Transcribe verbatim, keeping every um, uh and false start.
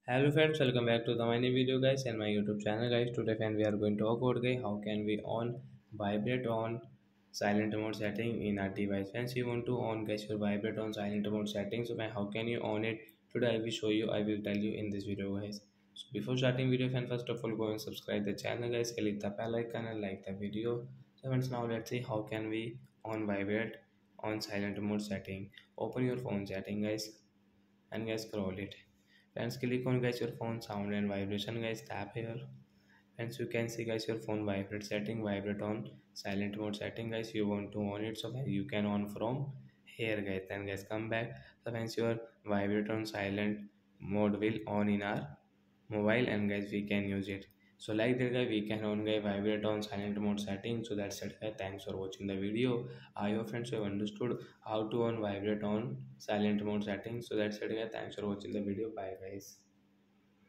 Hello friends, welcome back to the my new video guys and my YouTube channel guys. Today friend we are going to talk about guys how can we on vibrate on silent mode setting in our device. Friends, you want to on guys your vibrate on silent mode settings. So man, how can you on it? Today I will show you. I will tell you in this video guys. So before starting video, friend, first of all go and subscribe the channel guys. Click the bell icon and like the video. So friends, now let's see how can we on vibrate on silent mode setting. Open your phone setting guys and guys scroll it. Friends, click on guys your phone sound and vibration guys, tap here. Friends, you can see guys your phone vibrate setting, vibrate on silent mode setting guys. You want to on it, so guys, you can on from here guys. Then guys come back. So friends, your vibrate on silent mode will on in our mobile and guys we can use it. So like that guys we can on guys vibrate on silent mode setting. So that's it guys. Thanks for watching the video. I hope friends you have understood how to on vibrate on silent mode setting. So that's it guys. Thanks for watching the video. Bye guys.